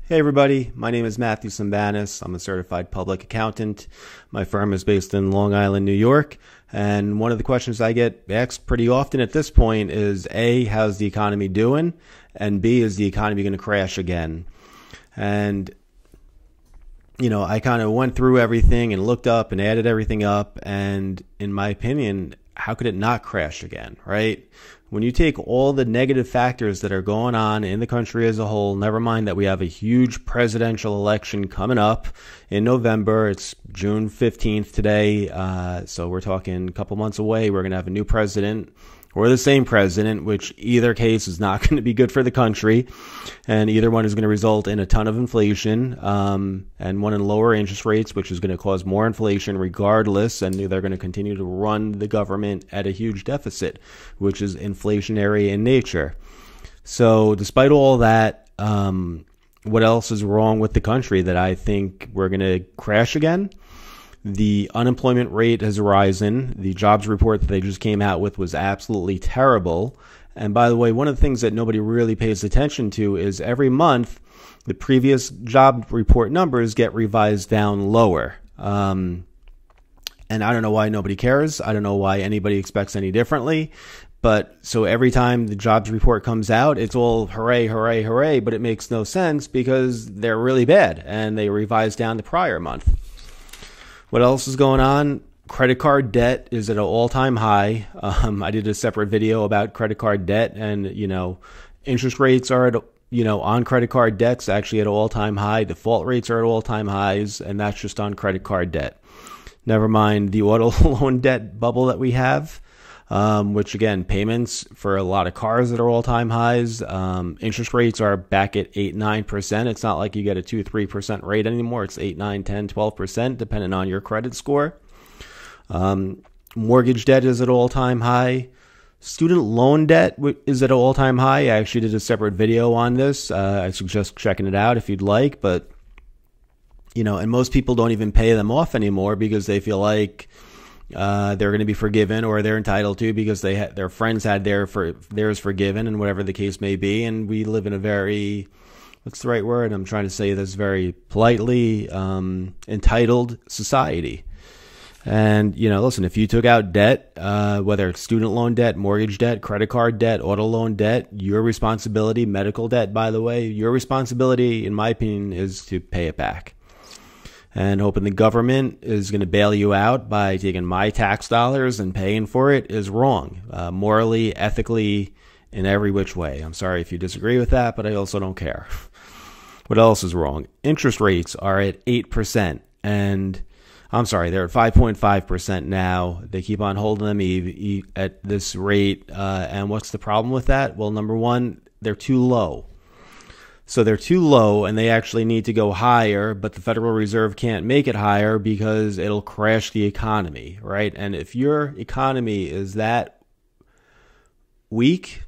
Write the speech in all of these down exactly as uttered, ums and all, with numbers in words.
Hey everybody, my name is Matthew Sambanis. I'm a certified public accountant. My firm is based in Long Island, New York. And one of the questions I get asked pretty often at this point is A, how's the economy doing? And B, is the economy going to crash again? And, you know, I kind of went through everything and looked up and added everything up. And in my opinion, how could it not crash again, right? When you take all the negative factors that are going on in the country as a whole, never mind that we have a huge presidential election coming up in November. It's June fifteenth today, uh, so we're talking a couple months away. We're going to have a new president or the same president, which either case is not going to be good for the country, and either one is going to result in a ton of inflation, um, and one in lower interest rates, which is going to cause more inflation regardless, and they're going to continue to run the government at a huge deficit, which is inflationary in nature. So despite all that, um, what else is wrong with the country that I think we're going to crash again? The unemployment rate has risen. The jobs report that they just came out with was absolutely terrible. And by the way, one of the things that nobody really pays attention to is every month, the previous job report numbers get revised down lower. Um, and I don't know why nobody cares. I don't know why anybody expects any differently. But so every time the jobs report comes out, it's all hooray, hooray, hooray. But it makes no sense because they're really bad and they revised down the prior month. What else is going on? Credit card debt is at an all-time high. Um, I did a separate video about credit card debt, and you know, interest rates are at you know on credit card debts actually at an all-time high. Default rates are at all-time highs, and that's just on credit card debt. Never mind the auto loan debt bubble that we have, um, which again, payments for a lot of cars that are all-time highs. Um, interest rates are back at eight, nine percent. It's not like you get a two, three percent rate anymore. It's eight, nine, ten, twelve percent, depending on your credit score. Um, mortgage debt is at all-time high. Student loan debt is at an all-time high. I actually did a separate video on this. Uh, I suggest checking it out if you'd like, but, you know, and most people don't even pay them off anymore because they feel like Uh, they're going to be forgiven, or they're entitled to because they ha- their friends had their for theirs forgiven, and whatever the case may be. And we live in a very, what's the right word? I'm trying to say this very politely, um, entitled society. And, you know, listen, if you took out debt, uh, whether it's student loan debt, mortgage debt, credit card debt, auto loan debt, your responsibility, medical debt, by the way, your responsibility, in my opinion, is to pay it back. And hoping the government is going to bail you out by taking my tax dollars and paying for it is wrong, uh, morally, ethically, in every which way. I'm sorry if you disagree with that, but I also don't care. What else is wrong? Interest rates are at eight percent, and I'm sorry, they're at five point five percent now. They keep on holding them e e at this rate, uh, and what's the problem with that? Well, number one, they're too low. So they're too low, and they actually need to go higher, but the Federal Reserve can't make it higher because it'll crash the economy, right? And if your economy is that weak,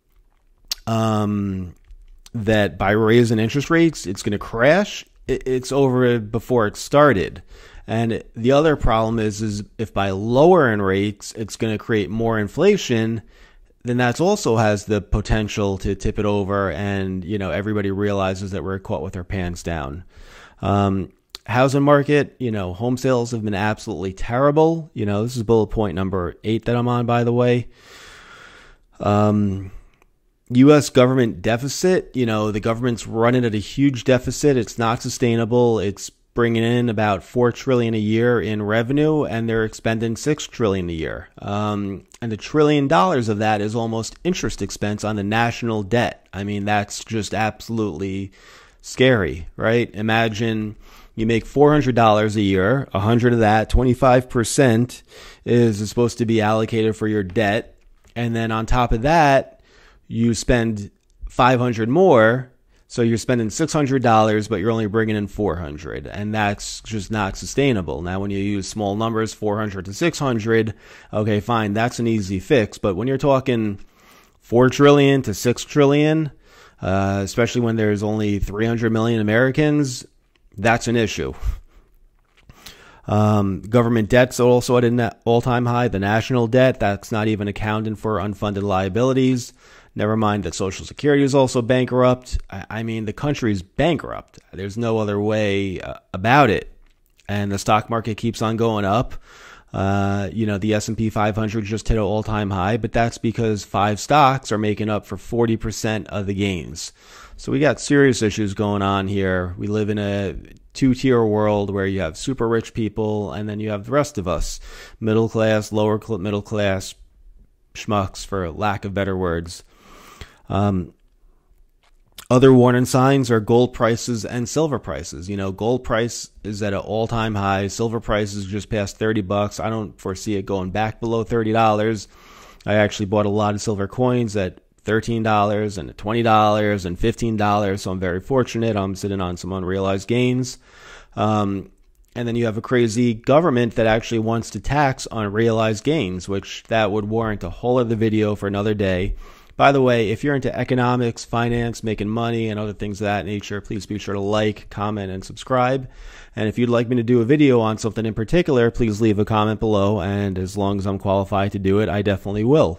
um, that by raising interest rates, it's going to crash, it, it's over before it started. And the other problem is, is if by lowering rates, it's going to create more inflation, then that also has the potential to tip it over, and you know everybody realizes that we're caught with our pants down. Um, housing market, you know, home sales have been absolutely terrible. You know, this is bullet point number eight that I'm on, by the way. Um, U S government deficit, you know, the government's running at a huge deficit. It's not sustainable. It's bringing in about four trillion dollars a year in revenue, and they're expending six trillion dollars a year. Um, and a trillion dollars of that is almost interest expense on the national debt. I mean, that's just absolutely scary, right? Imagine you make four hundred dollars a year, one hundred of that, twenty-five percent is supposed to be allocated for your debt. And then on top of that, you spend five hundred more. So you're spending six hundred dollars, but you're only bringing in four hundred dollars, and that's just not sustainable. Now, when you use small numbers, four hundred to six hundred, okay, fine, that's an easy fix. But when you're talking four trillion to six trillion, uh, especially when there's only three hundred million Americans, that's an issue. Um, government debt's also at an all-time high. The national debt, that's not even accounting for unfunded liabilities. Never mind that Social Security is also bankrupt. I, I mean, the country's bankrupt. There's no other way uh, about it. And the stock market keeps on going up. Uh, you know, the S and P five hundred just hit an all-time high, but that's because five stocks are making up for forty percent of the gains. So we got serious issues going on here. We live in a two-tier world where you have super rich people and then you have the rest of us, middle class, lower middle class, schmucks, for lack of better words. Um, Other warning signs are gold prices and silver prices. You know, gold price is at an all-time high. Silver price is just past thirty bucks. I don't foresee it going back below thirty dollars. I actually bought a lot of silver coins at thirteen dollars and twenty dollars and fifteen dollars. So I'm very fortunate. I'm sitting on some unrealized gains. Um, and then you have a crazy government that actually wants to tax on realized gains, which that would warrant a whole other video for another day. By the way, if you're into economics, finance, making money, and other things of that nature, please be sure to like, comment, and subscribe. And if you'd like me to do a video on something in particular, please leave a comment below, and as long as I'm qualified to do it, I definitely will.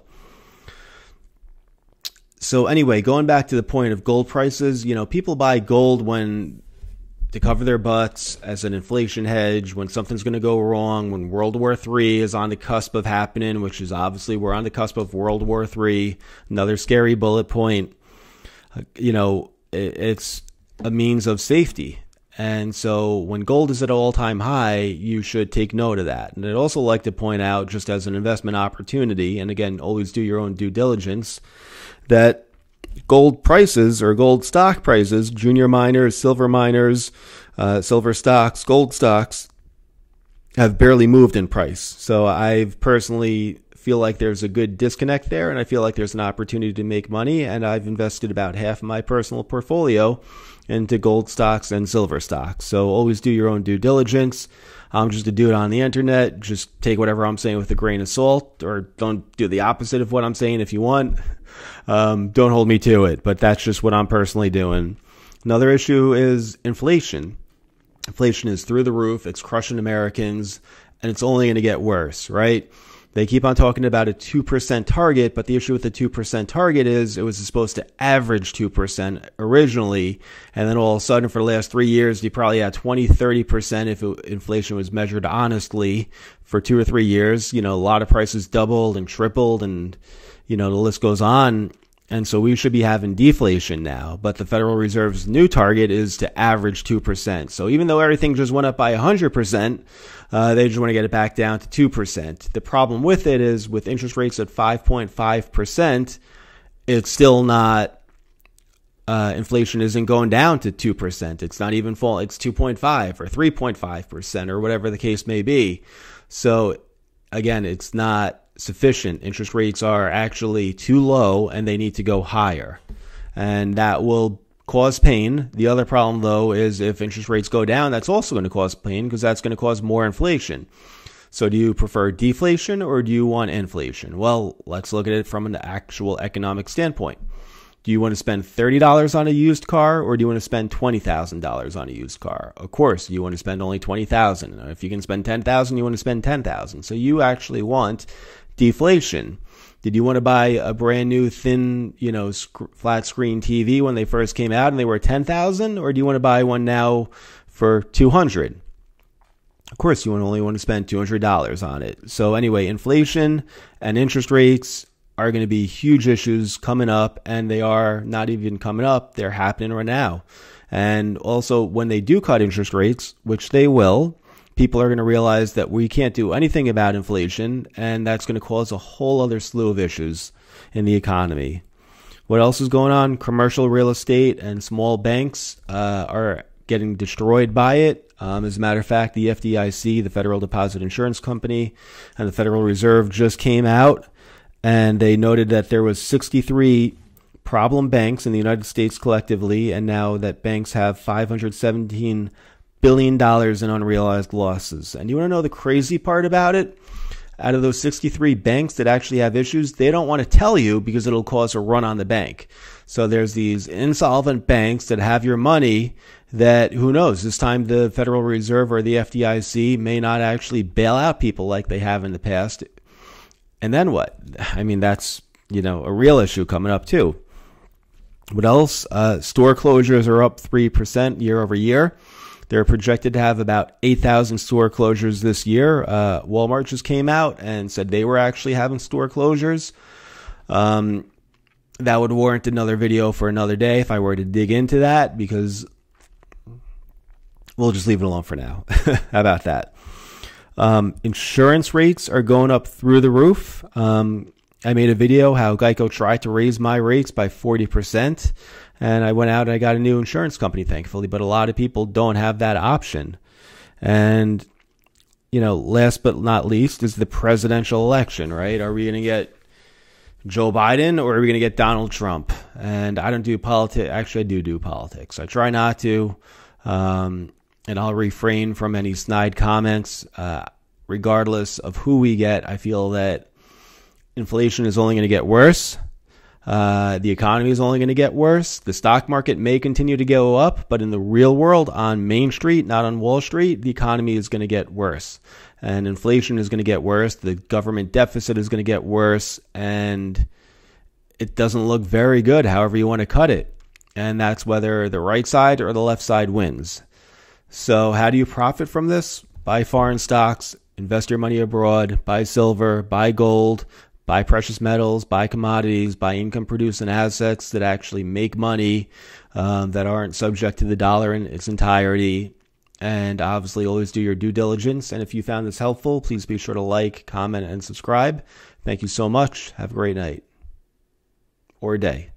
So anyway, going back to the point of gold prices, you know, people buy gold when to cover their butts as an inflation hedge, when something's going to go wrong, when World War Three is on the cusp of happening, which is obviously we're on the cusp of World War Three, another scary bullet point. Uh, you know, it, it's a means of safety. And so when gold is at an all-time high, you should take note of that. And I'd also like to point out, just as an investment opportunity, and again, always do your own due diligence, that gold prices or gold stock prices, junior miners, silver miners, uh, silver stocks, gold stocks, have barely moved in price. So I personally feel like there's a good disconnect there, and I feel like there's an opportunity to make money, and I've invested about half of my personal portfolio into gold stocks and silver stocks. So always do your own due diligence. I'm just to do it on the internet. Just take whatever I'm saying with a grain of salt, or don't do the opposite of what I'm saying if you want. Um, don't hold me to it, but that's just what I'm personally doing. Another issue is inflation. Inflation is through the roof. It's crushing Americans, and it's only going to get worse, right? They keep on talking about a two percent target, but the issue with the two percent target is it was supposed to average two percent originally, and then all of a sudden for the last three years, you probably had twenty, thirty percent if it, inflation was measured honestly for two or three years. You know, a lot of prices doubled and tripled, and, you know, the list goes on. And so we should be having deflation now, but the Federal Reserve's new target is to average two percent. So even though everything just went up by one hundred percent, uh, they just want to get it back down to two percent. The problem with it is with interest rates at five point five percent, it's still not, uh, inflation isn't going down to two percent. It's not even full. It's two point five or three point five percent or whatever the case may be. So again, it's not sufficient. Interest rates are actually too low and they need to go higher, and that will cause pain. The other problem, though, is if interest rates go down, that's also going to cause pain because that's going to cause more inflation. So do you prefer deflation or do you want inflation? Well, let's look at it from an actual economic standpoint. Do you want to spend thirty dollars on a used car, or do you want to spend twenty thousand dollars on a used car? Of course, you want to spend only twenty thousand dollars. If you can spend ten thousand dollars, you want to spend ten thousand dollars. So you actually want deflation. Did you want to buy a brand new thin, you know, sc- flat screen T V when they first came out and they were ten thousand dollars, or do you want to buy one now for two hundred dollars? Of course, you only want to spend two hundred dollars on it. So anyway, inflation and interest rates are going to be huge issues coming up, and they are not even coming up. They're happening right now. And also, when they do cut interest rates, which they will, people are going to realize that we can't do anything about inflation, and that's going to cause a whole other slew of issues in the economy. What else is going on? Commercial real estate and small banks uh, are getting destroyed by it. Um, as a matter of fact, the F D I C, the Federal Deposit Insurance Company, and the Federal Reserve just came out, and they noted that there was sixty-three problem banks in the United States collectively, and now that banks have five hundred seventeen billion dollars in unrealized losses. And you want to know the crazy part about it? Out of those sixty-three banks that actually have issues, they don't want to tell you because it'll cause a run on the bank. So there's these insolvent banks that have your money that, who knows, this time the Federal Reserve or the F D I C may not actually bail out people like they have in the past. And then what? I mean, that's you know, a real issue coming up too. What else? Uh, store closures are up three percent year over year. They're projected to have about eight thousand store closures this year. Uh, Walmart just came out and said they were actually having store closures. Um, that would warrant another video for another day if I were to dig into that, because we'll just leave it alone for now. How about that? Um, insurance rates are going up through the roof. Um, I made a video how Geico tried to raise my rates by forty percent. And I went out and I got a new insurance company, thankfully. But a lot of people don't have that option. And, you know, last but not least is the presidential election, right? Are we going to get Joe Biden or are we going to get Donald Trump? And I don't do politics. Actually, I do do politics. I try not to. Um, and I'll refrain from any snide comments. Uh, regardless of who we get, I feel that inflation is only going to get worse. Uh, the economy is only going to get worse. The stock market may continue to go up, but in the real world, on Main Street, not on Wall Street, the economy is going to get worse. And inflation is going to get worse. The government deficit is going to get worse. And it doesn't look very good, however you want to cut it. And that's whether the right side or the left side wins. So how do you profit from this? Buy foreign stocks, invest your money abroad, buy silver, buy gold, buy precious metals, buy commodities, buy income-producing assets that actually make money, um, that aren't subject to the dollar in its entirety. And obviously, always do your due diligence. And if you found this helpful, please be sure to like, comment, and subscribe. Thank you so much. Have a great night or day.